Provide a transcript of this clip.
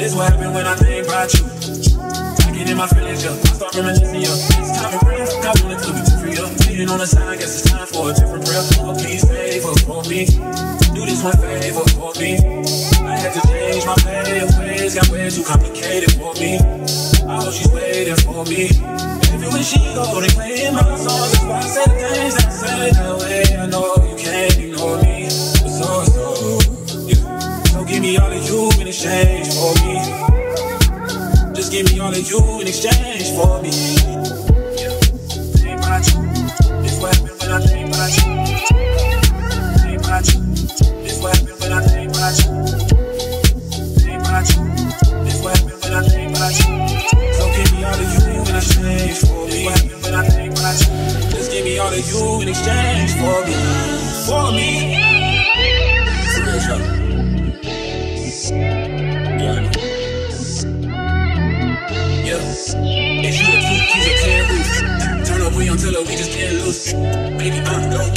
It's what happened when I think about you. Talking in my feelings, yeah. I start reminiscing, yeah. It's time to pray. I wanted to be free, yeah. Waiting on the sign, guess it's time for a different prayer. Oh, please favor for me. Do this one favor for me. I had to change my ways, got way too complicated for me. I hope she's waiting for me. Baby, when she go, they playing my songs. That's why I say the things that I say that way. I know you can't ignore me. Give me all of you in exchange for me. Just give me all of you in exchange for me. Yeah. Think about you. It's what happened when I think about you. Think about you. It's what happened when I think about you. Think about you. It's what happened when I think about you. So give me all of you in exchange for me. It's what happened when I think about you. Just give me all of you in exchange for me. For me. For real, sure. Yeah. If you a 2, he's a 10 roof. Turn up, we until we just can't lose. Baby, I'm low.